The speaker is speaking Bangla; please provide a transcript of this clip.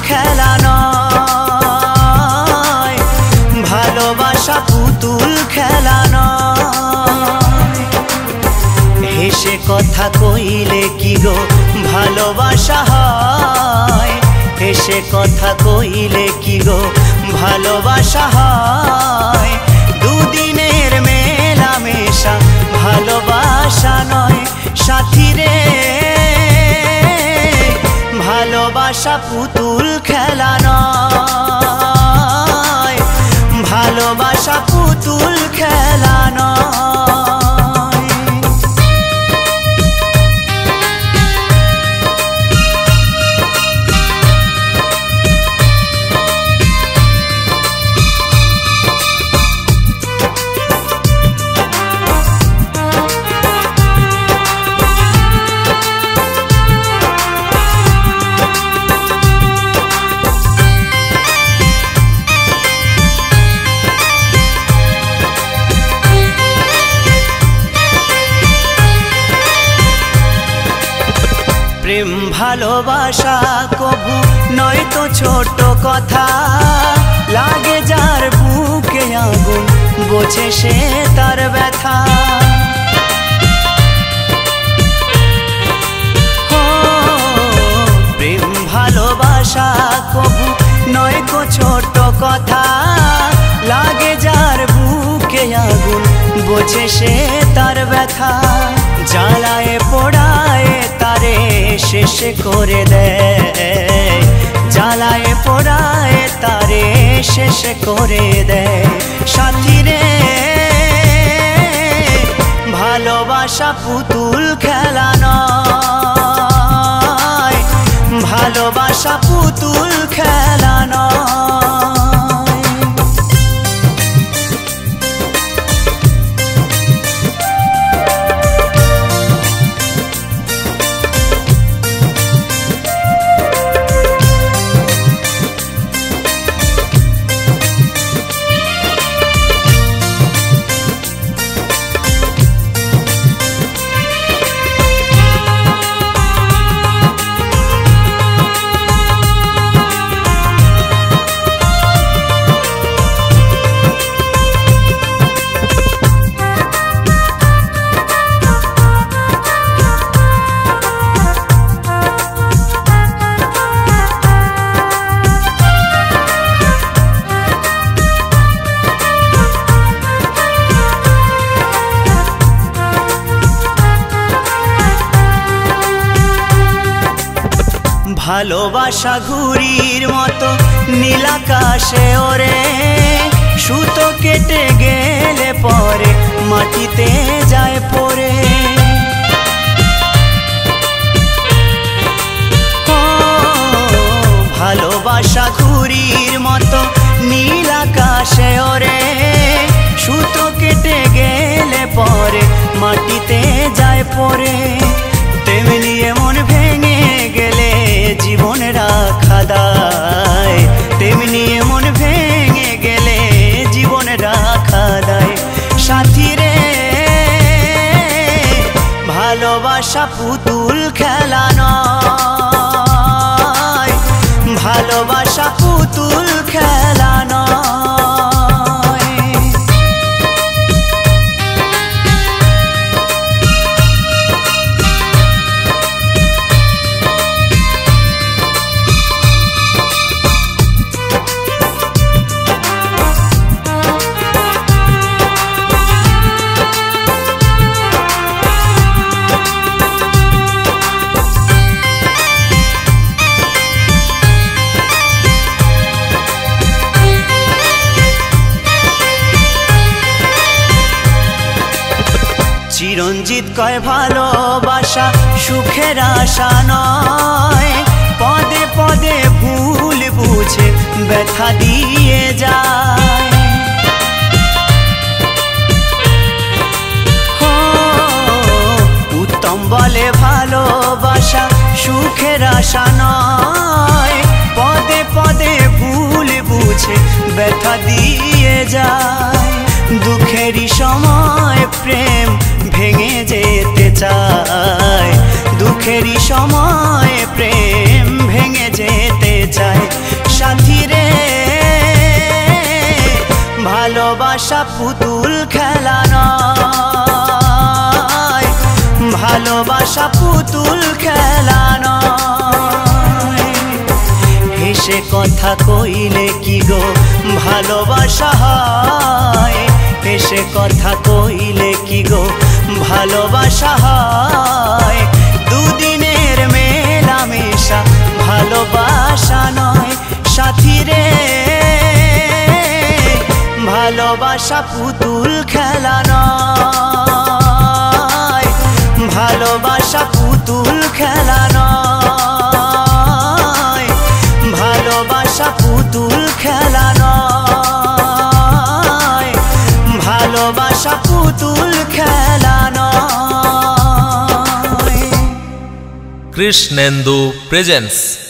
খেলা নয়, ভালোবাসা পুতুল খেলা নয়। হেসে কথা কইলে কি গো ভালোবাসা হয়, হেসে কথা কইলে কি গো ভালোবাসা হয়। দুদিনের মেলামেশা ভালোবাসা নয়, সাথী রে ভালোবাসা পুতুল খেলা নয়, ভালোবাসা পুতুল খেলা নয়। প্রেম ভালোবাসা কবু নয় তো ছোট কথা, লাগে যার বুকে আগুন বোঝে সে তার ব্যথা। প্রেম ভালোবাসা কবু নয় তো ছোট কথা, লাগে যার বুকে আগুন বোঝে সে তার ব্যথা। জ্বালায় পোড়ায় তারে শেষ করে দেয়, জ্বালায় পোড়ায় তারে শেষ করে দেয়। সাথী রে ভালোবাসা পুতুল খেলা নয়, ভালোবাসা পুতুল খেলা নয়। ভালোবাসা ঘুড়ির মতো নীলাকাশে ওরে, সুতো কেটে গেলে পরে মাটিতে যায় পড়ে। ভালোবাসা ঘুড়ির মতো নীলাকাশে ওরে, সুতো কেটে গেলে পরে মাটিতে যায় পড়ে। তেমনি এমন ভেঙে গেলে জীবন রাখা দায়, তেমনি এমন ভেঙে গেলে জীবন রাখা দায়। সাথী রে ভালোবাসা পুতুল খেলা নয়, ভালোবাসা পুতুল খেলা নয়। চিরঞ্জিত কয় ভালোবাসা সুখের আশা নয়, পদে পদে ভুল বুঝে ব্যথা দিয়ে যায়। উত্তম বলে ভালোবাসা সুখের আশা নয়, পদে পদে ভুল বুঝে ব্যথা দিয়ে যায়। দুঃখেরই সময় প্রেম ভেঙে যেতে চায়, দুঃখেরই সময় প্রেম ভেঙে যেতে চায়। সাথী রে ভালোবাসা পুতুল খেলা নয়, ভালোবাসা পুতুল খেলা নয়। হেসে কথা কইলে কি গো ভালোবাসা হয়, হেসে কথা কইলে কি গো ভালোবাসা হয়। দুদিনের মেলামেশা ভালোবাসা নয়। সাথী রে ভালোবাসা পুতুল খেলা নয়, ভালোবাসা পুতুল খেলা নয়, ভালোবাসা পুতুল খেলা নয়, ভালোবাসা পুতুল খেলা নয়। কৃষ্ণেন্দু প্রেজেন্স।